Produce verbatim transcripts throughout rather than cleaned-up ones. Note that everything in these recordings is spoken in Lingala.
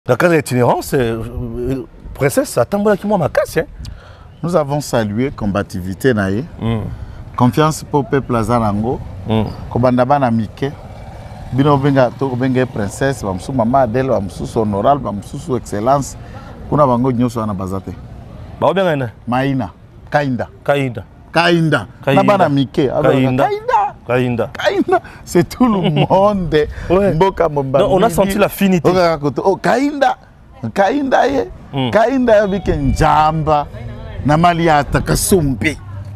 La case d'itinérance, princesse, attends qui moi ma casse. Nous avons salué combativité naïe, mm. confiance pour le peuple Azarango, Kobandaba na Mike, Bino Benga to Benga princesse, Bamsou Mama Adèle, Bamsou honorable, Bamsou excellence, Kuna Bango Nyoso na Bazate. Ba bien ene. Maïna, Kainda. Kainda. Kainda. Nabana Mike, Kainda. Kainda. Kainda. C'est tout le monde. Ouais. On a senti l'affinité. Oh, Kainda. Kainda ye. Kainda ya bike njamba. Na mali ya takasumbi.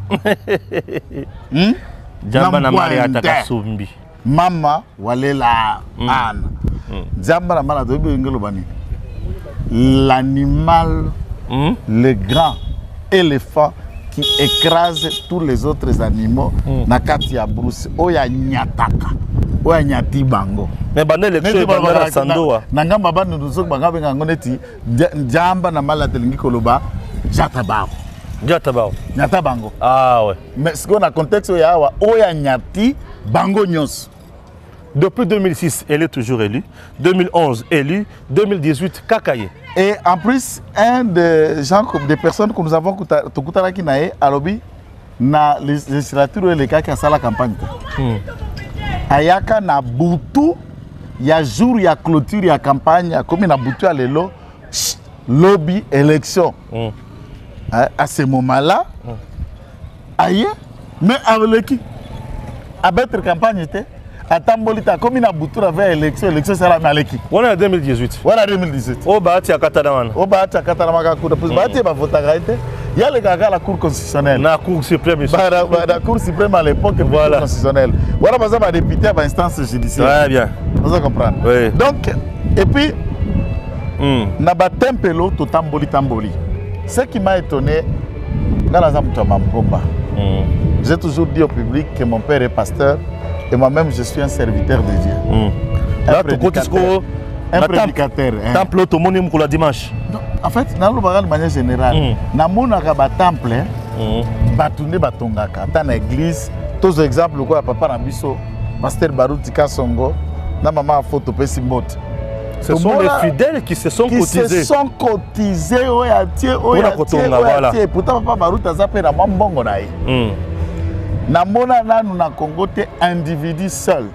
Hmm? Jamba na mali ya takasumbi. Mama walela mm. ana. Mm. Jamba na mali ya takasumbi. L'animal, mm. le grand éléphant qui écrase tous les autres animaux mm. na kati ya brousse. Oya nyataka. Oya nyati bango. Mais bande élection bande sandoa. Nanga baba nuzok banga benga ngoneti jamba na mali ya telingi koloba jatabao. Jatabao. Nyata bango. Ah ouais. Mais ce qu'on a contexte oya wa oya nyati bango nyos. Depuis deux mille six, elle est toujours élue. deux mille onze, élue. deux mille dix-huit, Kakaye. Et en plus, un des gens, des personnes que nous avons Tokutara Kinae, Alobi, na législature et les cas qui a la campagne. Ayaka na butu, il y a jour, il y a clôture, il y a campagne, comme il y a butu à l'élo, lobby, élection. Mm. À ce moment-là, mm. aïe, mais avec qui? Avec la campagne était. Atambolita, comme il a boutou avec l'élection, l'élection sera maleki. On est en deux mille dix-huit. On est en deux mille dix-huit. Au Bahati à Katanaman. Au Bahati à Katanaman. Pour Bahati, il va voter. Il y a le gars à la Cour constitutionnelle. La Cour suprême. La Cour suprême à l'époque, voilà. Constitutionnelle. Voilà, par exemple, député à l'instance judiciaire. Très bien. Vous comprenez? Oui. Donc, et puis, mm. Naba Tempelo, to Tamboli Tamboli. Ce qui m'a étonné, dans la Zamtou Mamgomba, j'ai toujours dit au public que mon père est pasteur. Et moi-même, je suis un serviteur de Dieu. Mm. Un là, prédicateur. Un prédicateur. Temple, tout le monde pour la dimanche. Non, en fait, dans le bagage de manière générale, dans mon temple, batunde batongaka. Dans l'église, tous les exemples, quoi, papa Nabiso, pasteur Baruti Kasongo, na maman photo Pessimbote. Ce sont les fidèles qui se sont qui cotisés. Qui se sont cotisés, oui, à Dieu, oui, à Dieu, oui, à pourtant, papa Baruti a zappé la mambongo naï. Namona nanu na Congo te individu seul.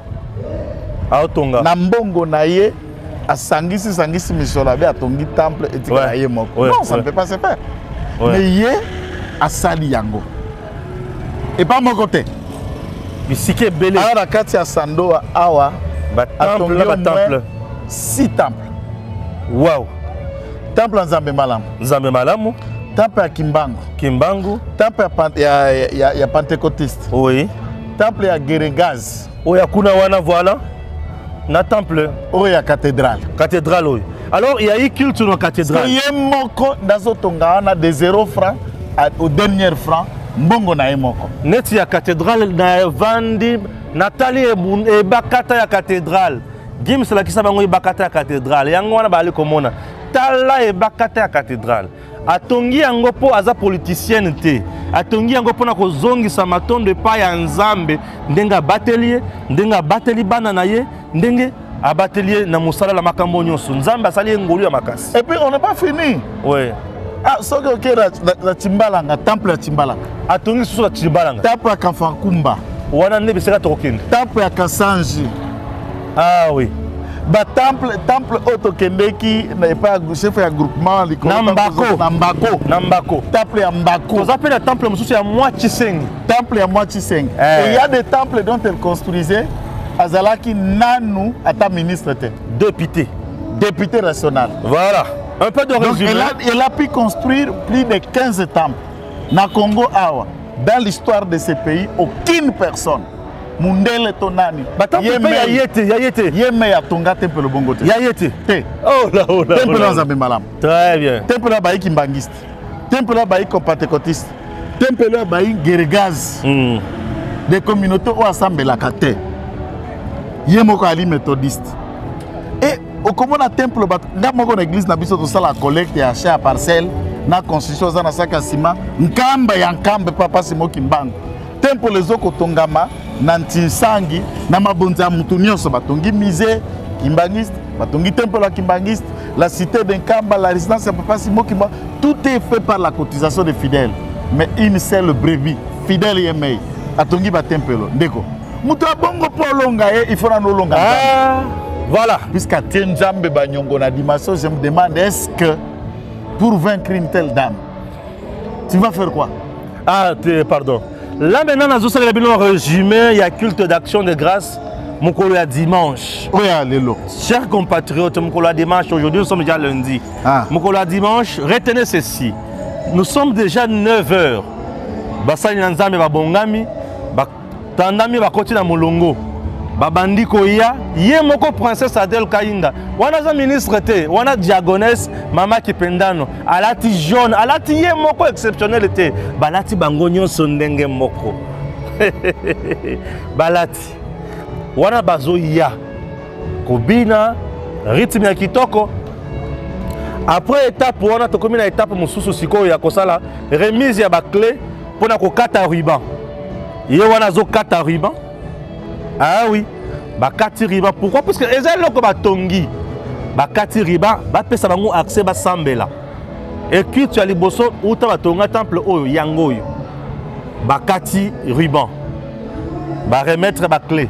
Aotonga. Na mbongo na ye asangisi sangisi misolo be atongi temple etika na ye moko. Non, ça ne peut pas se faire. Mais ye asali yango. Et pas mon côté. Bisike belé. Alors la kati ya Sandoa awa ba temple ba temple six temples. Wow. Temple Nzambe Malamu. Nzambe Malamu. Temple à Kimbangu. Kimbangu. Temple à Pentecôtiste. Oui. Temple à Guérégaz. Oui, à Kuna Wana, voilà. Na temple. Oui, à cathédrale. Cathédrale, oui. Alors, il y a eu culture dans la cathédrale. Il y a moko dans Tonga, on a de zéro franc au dernier franc. Mbongo na moko. Net ya cathédrale na vandi Nathalie e bakata ya cathédrale. Gims la kisa bango e bakata ya cathédrale. Yango wana bali komona. Tala e bakata ya cathédrale. Atongi yango po aza politicienne te. Atongi yango po na kozongisa matondo pa ya Nzambe ndenga batelier, ndenga bateli bana na ye, ndenge abatelier na musala la makambo nyonso. Nzambe asali ngolu ya makasi. Et puis on n'est pas fini. Oui. Ah, soki okera la Timbalanga, temple ya Timbalanga. Atongi susu la Timbalanga. Temple ya Kamfankumba. Wana nde biseka tokende. Temple ya Kasanji. Ah oui. Ba temple temple otokendeki na pas chef ya groupement Nambako Nambako Nambako temple ya Mbako. Vous appelez le temple mususu ya Mwachisengi. Temple ya Mwachisengi. Et il y a des temples dont elle construisait azalaki nanu ata ministre te. Député. Député national. Voilà. Un peu de résumé. Elle a, elle a pu construire plus de quinze temples. Na Congo awa, dans l'histoire de ce pays, aucune personne Mundele tonani. Batampe ya yete, ya yete. Yeme ya tonga temple bongo te. Ya yete. Te. Oh là oh là. Temple dans Nzambe Malamu. Très bien. Temple là baï kimbangiste. Temple là baï pentecôtiste. Temple là baï Guérégaz. Mm. Des communautés au assemblée la kate. Yemoko ali méthodiste. Et au commun temple bat ngamoko na église na biso to sala collecte ya achat parcelle na construction za na saka ciment. Nkamba ya nkambe papa simo kimbango. Temple les oko tongama Nanti sangi na mabonza mutu nyonso batongi musée kimbangiste Batongi temple à Kimbangiste, la cité d'Enkamba, la résidence à Papa Simo Kimba, tout est fait par la cotisation des fidèles. Mais une seule brebis, fidèle Yemei, Atongi ba temple. Ndeko. Muta bongo po longa, il faut en longa. Ah, voilà. Puisqu'à Tienjambe Banyongo na dimension, je me demande est-ce que pour vaincre une telle dame, tu vas faire quoi? Ah, pardon. Là maintenant, dans le résumé, il y a culte d'action de grâce. Mon collègue dimanche. Oui, alléluia. Chers compatriotes, mon collègue dimanche, aujourd'hui nous sommes déjà lundi. Ah. Mon collègue dimanche, retenez ceci. Nous sommes déjà neuf heures. Basani Nanzame Babongami, Tandami Bakoti na Molongo, Babandi Koya, Ye Moko Princesse Adèle Kainga. Wana za ministre te, wana diagonesse, Mama Kipendano, Alati jaune, Alati Ye Moko exceptionnel te, Balati Bangonyo Sondenge Moko. Balati. Wana bazo ya Kobina, rythme ya kitoko. Après étape, wana tokomi na étape mususu siko ya kosala remise ya ba clé pona ko kata ruban. Ye wana zo kata ruban. Ah oui, ba kati ruban. Pourquoi? Parce que ezali loko ba tongi. Ba kati ruban, ba pesa bango accès ba sambela. Et puis tu as liboso uta ba tonga temple oyo yango yo. Ba kati ruban. Ba remettre ba clé.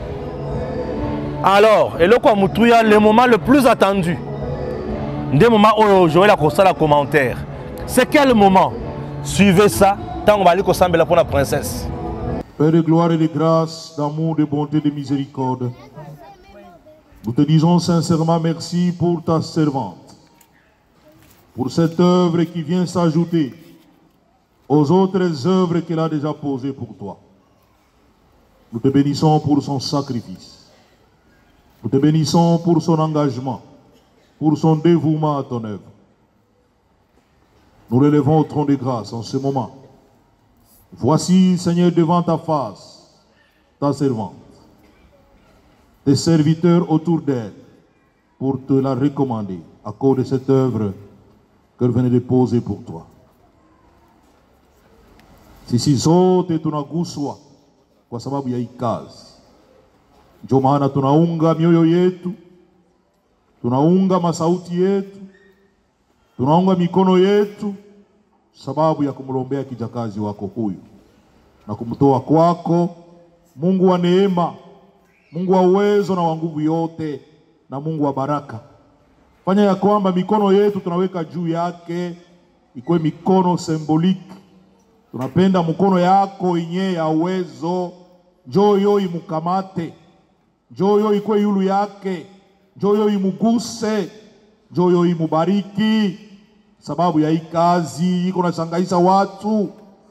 Alors, et le quoi Moutouya, le moment le plus attendu. Des moments où j'aurai la console à commentaire. C'est quel moment? Suivez ça, tant on va aller consommer pour la princesse. Père de gloire et de grâce, d'amour, de bonté, de miséricorde, nous te disons sincèrement merci pour ta servante, pour cette œuvre qui vient s'ajouter aux autres œuvres qu'elle a déjà posées pour toi. Nous te bénissons pour son sacrifice. Nous te bénissons pour son engagement, pour son dévouement à ton œuvre. Nous relevons au trône de grâce en ce moment. Voici, Seigneur, devant ta face, ta servante, tes serviteurs autour d'elle, pour te la recommander à cause de cette œuvre qu'elle venait de poser pour toi. Sisi zote tunaguswa kwa sababu ya hii kazi. Ndio maana tunaunga mioyo yetu, tunaunga masauti yetu, tunaunga mikono yetu, sababu ya kumlombea kijakazi wako huyu na kumtoa kwako, Mungu wa neema, Mungu wa uwezo na wa nguvu yote, na Mungu wa baraka. Fanya ya kwamba mikono yetu tunaweka juu yake ikuwe mikono symboliki. Tunapenda mkono yako yenye ya uwezo, njoo yo imukamate, njoo yo ikuwe yulu yake, njoo yo imuguse, njoo yo imubariki, sababu ya hii kazi iko nashangaisha watu.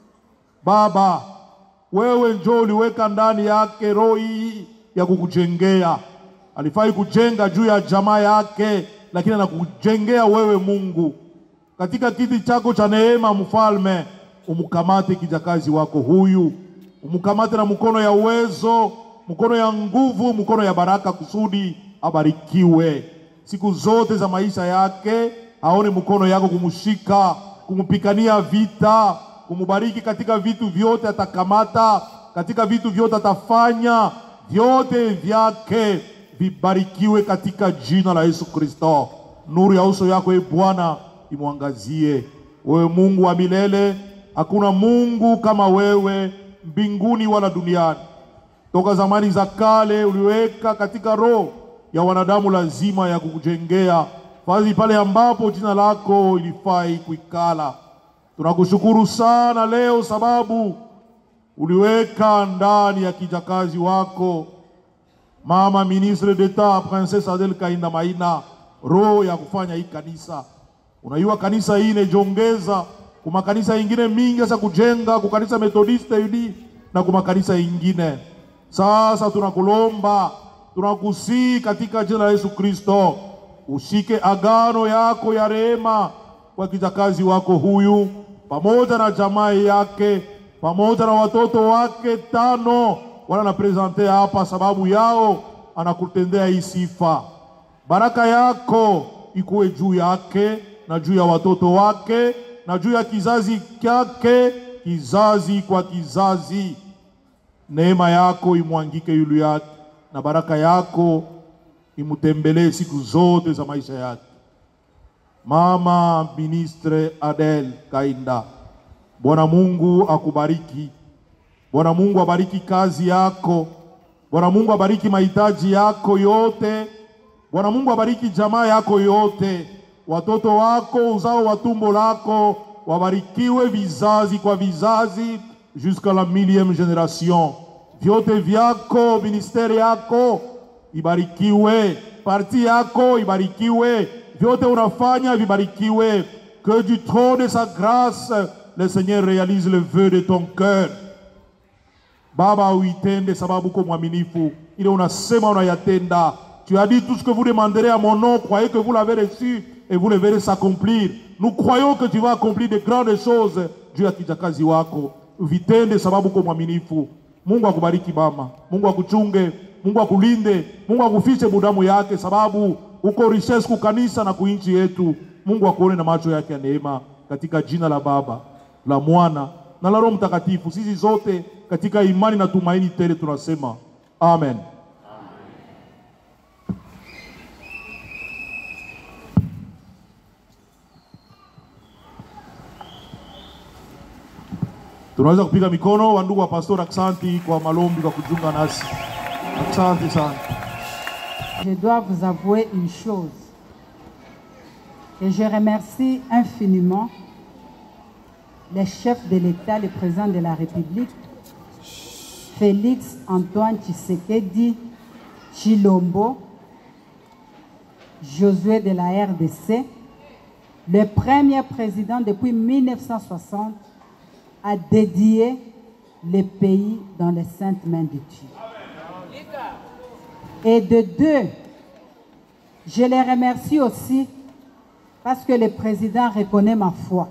Baba, wewe njoo uliweka ndani yake roho hii ya kukujengea. Alifai kujenga juu ya jamaa yake, lakini anakujengea wewe Mungu. Katika kiti chako cha neema, mfalme, umukamate kijakazi wako huyu, umukamate na mkono ya uwezo, mkono ya nguvu, mkono ya baraka, kusudi abarikiwe siku zote za maisha yake. Aone mkono yako kumushika, kumupikania vita, kumubariki katika vitu vyote atakamata, katika vitu vyote atafanya, vyote vyake vibarikiwe katika jina la Yesu Kristo. Nuru ya uso yako, e Bwana, imwangazie. Wewe Mungu wa milele, hakuna Mungu kama wewe mbinguni wala duniani. Toka zamani za kale uliweka katika roho ya wanadamu lazima ya kukujengea fazi pale ambapo jina lako ilifai kuikala. Tunakushukuru sana leo sababu uliweka ndani ya kijakazi wako Mama Ministre d'Etat Princesse Adèle Kainda Maina roho ya kufanya hii kanisa. Unajua kanisa hii inejongeza kuma kanisa ingine mingi sasa kujenga kwa kanisa Methodiste yudi na kuma kanisa ingine. Sasa tunakulomba, tunakusii katika jina la Yesu Kristo, ushike agano yako ya rehema kwa kijakazi wako huyu, pamoja na jamaa yake, pamoja na watoto wake tano wana na presente hapa, sababu yao anakutendea hii sifa. Baraka yako ikuwe juu yake na juu ya watoto wake na juu ya kizazi kyake, kizazi kwa kizazi. Neema yako imwangike yulu yake, na baraka yako imutembelee siku zote za maisha yake. Mama Ministre Adele Kainda, Bwana Mungu akubariki. Bwana Mungu abariki kazi yako. Bwana Mungu abariki mahitaji yako yote. Bwana Mungu abariki jamaa yako yote. Watoto wako, uzao wa tumbo lako, wabarikiwe vizazi kwa vizazi jusqu'à la millième génération. Vyote vyako, ministeri yako ibarikiwe, parti yako ibarikiwe, vyote unafanya vibarikiwe. Que du trône de sa grâce, le Seigneur réalise le vœu de ton cœur. Baba, uitende sababu uko mwaminifu. Ile unasema unayatenda. Tu as dit tout ce que vous demanderez à mon nom, croyez que vous l'avez reçu et vous le verrez s'accomplir. Nous croyons que tu vas accomplir de grandes choses juu ya kijakazi wako. Vitende sababu uko mwaminifu. Mungu akubariki mama. Mungu akuchunge. Mungu akulinde. Mungu akufiche budamu yake sababu uko richesse kukanisa na kuinchi yetu. Mungu akuone na macho yake ya neema katika jina la Baba, la Mwana na la Roho Mtakatifu. Sisi zote katika imani na tumaini tele tunasema amen. Tunaweza kupiga mikono wa ndugu wa pastor. Asante kwa malombi kwa kujiunga nasi. Asante sana. Je dois vous avouer une chose, et je remercie infiniment les chefs de l'État, le président de la République, Félix Antoine Tshisekedi Tshilombo, Josué de la R D C, le premier président depuis mille neuf cent soixante à dédier le pays dans les saintes mains de Dieu. Et de deux, je les remercie aussi parce que le président reconnaît ma foi.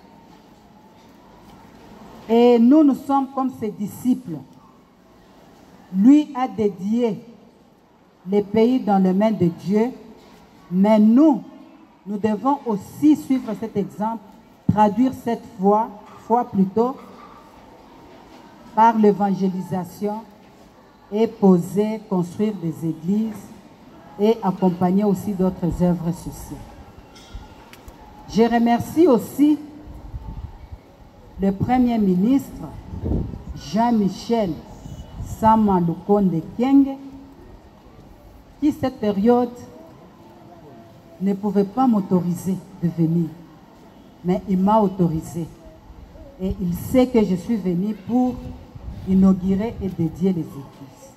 Et nous, nous sommes comme ses disciples. Lui a dédié le pays dans les mains de Dieu, mais nous, nous devons aussi suivre cet exemple, traduire cette foi, foi plutôt, par l'évangélisation et poser, construire des églises et accompagner aussi d'autres œuvres sociales. Je remercie aussi le Premier ministre Jean-Michel Sama Lukonde Kyenge, qui cette période ne pouvait pas m'autoriser de venir, mais il m'a autorisé. Et il sait que je suis venu pour inaugurer et dédier les églises.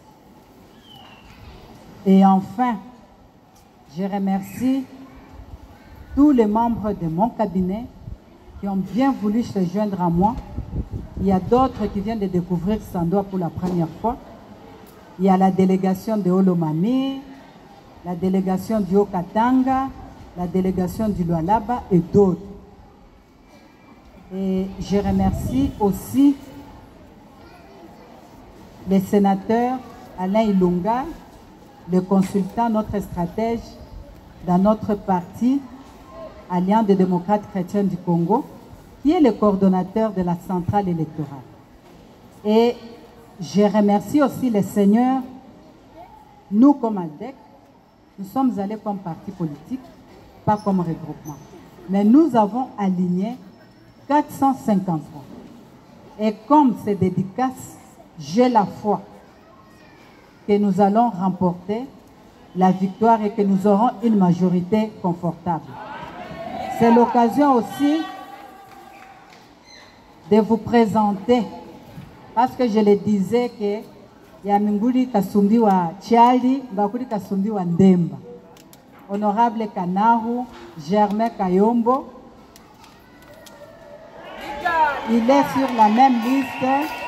Et enfin, je remercie tous les membres de mon cabinet qui ont bien voulu se joindre à moi. Il y a d'autres qui viennent de découvrir Sandoa pour la première fois. Il y a la délégation de Olomami, la délégation du Haut-Katanga, la délégation du Lualaba et d'autres. Et je remercie aussi le sénateur Alain Ilunga, le consultant, notre stratège dans notre parti, Alliance des démocrates chrétiens du Congo, qui est le coordonnateur de la centrale électorale. Et je remercie aussi les seigneurs. Nous, comme ALDEC, nous sommes allés comme parti politique, pas comme regroupement. Mais nous avons aligné quatre cent cinquante voix. Et comme c'est dédicace, j'ai la foi que nous allons remporter la victoire et que nous aurons une majorité confortable. C'est l'occasion aussi de vous présenter, parce que je le disais que Yaminguli Kasumbi wa Tchali, Bakuli Kasumbi wa Ndemba. Honorable Kanahu, Germain Kayombo, il est sur la même liste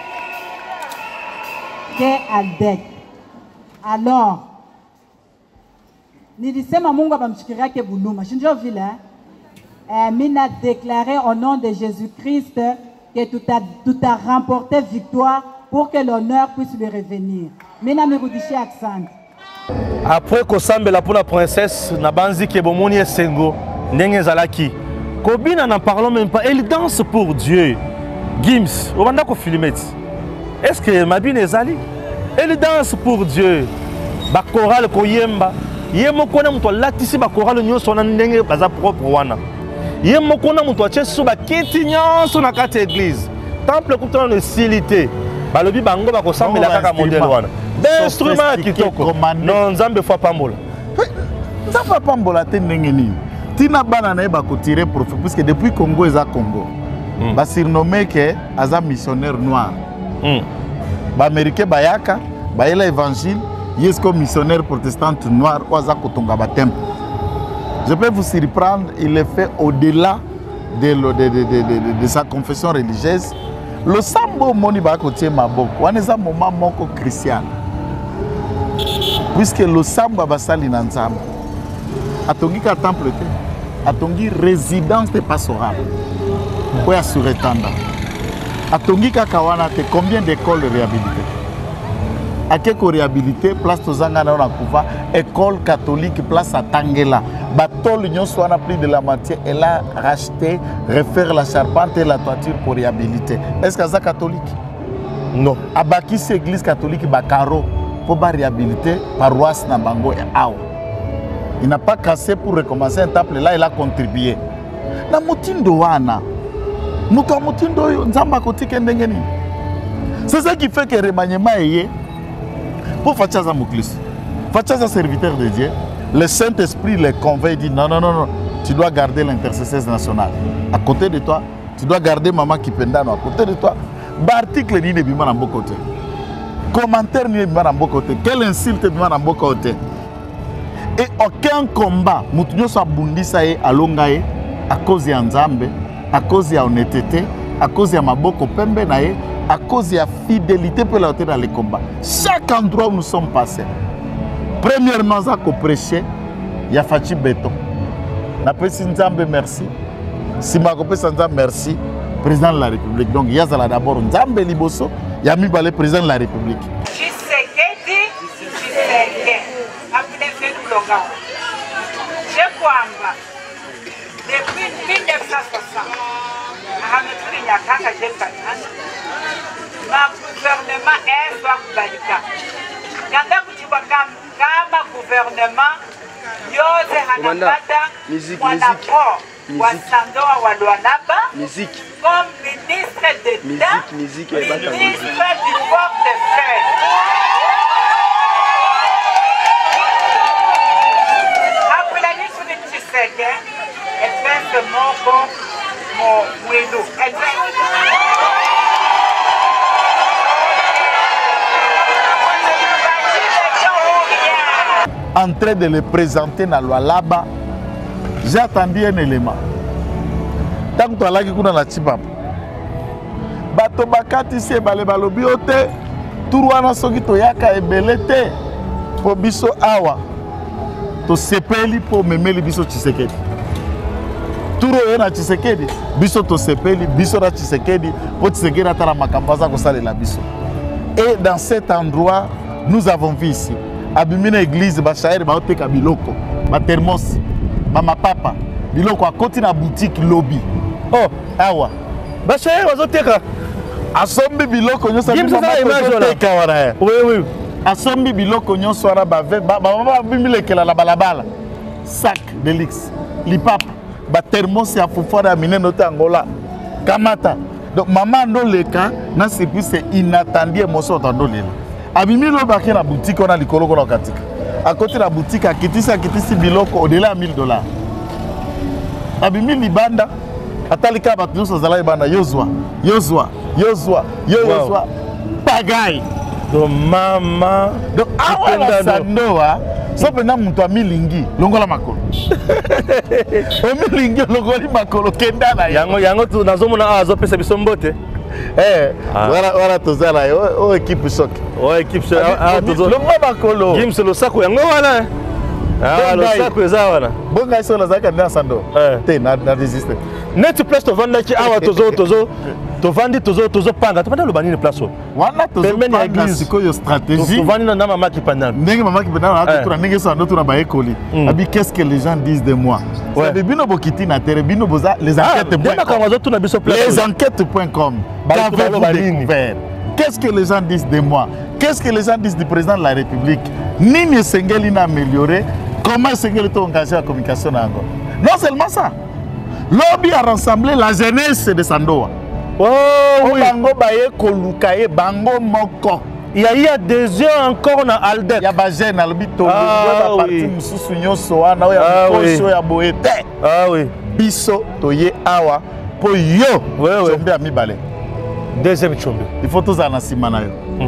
que ALDEC. Alors, nilisema Mungu abamshikiria ke buluma. Shinjo vile, eh, mina déclaré au nom de Jésus-Christ que tout a, tout a remporté victoire pour que l'honneur puisse lui revenir. Mina mirudishi accent. Après kosambela pour la princesse, na banzi ke bomoni esengo, ndenge zalaki. Kobina n'en parlons même pas, elle danse pour Dieu. Gims, obanda ko filmet. Est-ce que Mabine ezali? Elle danse pour Dieu. Ba chorale koyemba, ye moko na moto alatisi bakorale nyonso wana ndenge baza propre wana ye moko na moto atie so bakiti nyonso na kati ya église temple kutana no esili te balobi bango bakosambela kaka modele wana instrument ya kitoko non nzambe fo apambola nzambe apambola te ndenge nini tina bana na ye bakotire profit puisque depuis Congo eza Congo mm. basurnomme ke aza missionnaire noir mm. baaméricain bayaka bayela évangile yes comme missionnaire protestante noir ou aza kotonga batemple. Je peux vous surprendre, il est fait au-delà de, de, de, de, de, de sa confession religieuse. Le sambo moni ba kotie maboko, waneza moment moko christian. Puisque le sambo basali na nzambe. Atongi ka temple te, atongi résidence de pastorale. Pour assurer tanda. Atongi ka kawana te, combien d'écoles de réhabilité? À quelle réhabilité, place Tozanga na Kuva, école catholique, place à Tangela. Bateau l'Union soit a pris de la matière, elle a racheté, refaire la charpente et la toiture pour réhabiliter. Est-ce que c'est catholique? Non. À Bakis, église catholique, Bakaro, pour réhabiliter, paroisse Nambango et Ao. Il n'a pas cassé pour recommencer un temple, là il a contribué. Na mutindo wana, muto mutindo yo, nzamba kotike ndengeni. C'est ça qui fait que remaniement est pour Fachaza Mouklis, Fachaza serviteur de Dieu, le Saint-Esprit les convainc et dit non, non, non, non, tu dois garder l'intercesseuse nationale. À côté de toi, tu dois garder Maman Kipendano. À côté de toi, l'article n'est pas dans bon côté. Commentaire n'est pas dans bon côté. Quelle insulte n'est pas dans bon côté. Et aucun combat, Moutounio soit Bundisae à Longae, à cause de Nzambe, à cause de honnêteté, à cause de Maboko Pembe Nae, à cause de la fidélité pour la dans les combats. Chaque endroit où nous sommes passés, premièrement, nous avons prêché, il y a Fachi Béton. Nous Nzambe merci. Si ma Nzambe merci, président de la République. Donc, il y a d'abord Nzambe Liboso, il y a mis le président de la République. Je sais que dit, je sais que. Après fait le slogan. Je crois depuis mille neuf cent soixante, ma gouvernement est soit Balika. Kanda kutibaka kama gouvernement yote hanapata mwanapo wa Sandoa wa Luanaba comme ministre d'État, ministre du portefeuille. Après la liste de Tshisekedi, elle fait ce mot comme mon Wélou. Elle fait en train de le présenter dans la là-bas, j'ai attendu un élément. Tant que tu as là qui est dans la Tibab, bato bakati se bale balobi ote, turuana soki to yaka ebelete, po biso awa, to sepeli po memeli biso Tshisekedi. Turo yena Tshisekedi, biso to sepeli, biso na Tshisekedi, po Tshisekedi atala makambaza ko sale la biso. Et dans cet endroit, nous avons vu ici. Abimina église bachaire ba oteka biloko ba thermos mama papa biloko akoti na boutique lobby oh awa bachaire bazoteka asombi biloko nyosa teka wana oui oui asombi biloko nyoso wana ba ba mama bimilekela la balabala sac de luxe lipapa ba thermos ya fufara mineno tangola kamata donc maman ndoleka na service c'est inattendu moso tandolela abimi lo baki na boutique on a likolo ko na katika à côté de la boutique a kitisi a kitisi biloko au-delà de mille dollars abimi libanda atalika ba tuso zala libanda yozwa yozwa yozwa yozwa pagaille do mama do awala sandoa so pena muntu amilingi longola makolo omilingi longoli makolo kenda na yango yango tu nazomona azo pesa bisombote. Eh, voilà, voilà, tout ça là, oh, équipe choc. Oh, équipe choc. Ah, tout ça. Le mama kolo. Kim c'est le sac yango wana. Ah, le sac eza wana. Bon gars sur la zaka na sando. Eh, te na na résister. Net place to vanda ki awa tozo tozo. To vandi tozo tozo panga. To vanda lo bani place. Wana tozo panga siko yo stratégie. To vandi na mama ki panda. Ndenge mama ki panda na to na ndenge sando to na ba école. Abi qu'est-ce que les gens disent de moi? Ouais. Bino bokiti na terre bino boza les enquêtes. Les enquêtes point com. Qu'avez-vous découvert? Qu'est-ce que les gens disent de moi? Qu'est-ce que les gens disent du président de la République? Nini Sengeli n'a amélioré Comment est-ce que tu as engagé la communication dans Angola? Non seulement ça. Lobby a rassemblé la jeunesse de Sandoa. Oh oui. Bango baye kolukaye bango moko. Il y a, il y a des yeux encore dans Aldec. Il y a des jeunes dans le bito. Ah oui. Ah oui. Ah oui. Biso toye awa po yo. Oui oui. Chombe ami balé. Deuxième chombe. Il faut tous en assumer na yo.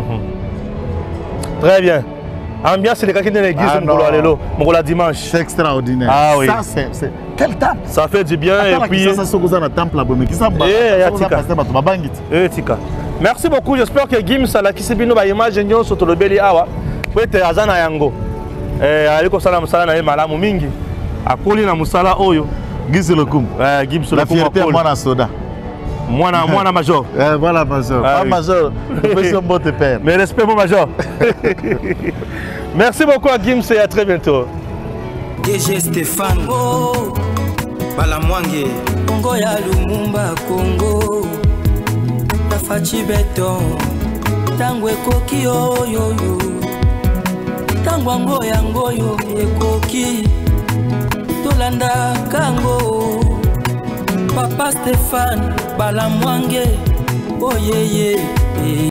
Très bien. Ambiance c'est les gars qui dans l'église mon la dimanche. C'est extraordinaire. Ah oui. Ça c'est quel temple. Ça fait du bien et puis ça ça ça temple là mais qui ça ba. Eh tika. Merci beaucoup. J'espère que Gims a la kisibino ba image nyo soto lobeli awa. Pete azana yango. Eh aliko sala musala na ye malamu mingi. Akoli na musala oyo. Gims le kum. Eh Gims le kum. La fierté mwana soda. Mwana mwana major. Eh voilà major. Ah, pas oui. major. Professeur Bote père. Mais respect mon major. Merci beaucoup à Gims et à très bientôt. D G Stéphane oh, Balamwange Congo ya Lumumba Congo Tafachi Beton Tango ekoki yo yo yo Tango ango yango yo ekoki Tolanda kango Papa Stéphane Balamwange oh yeah yeah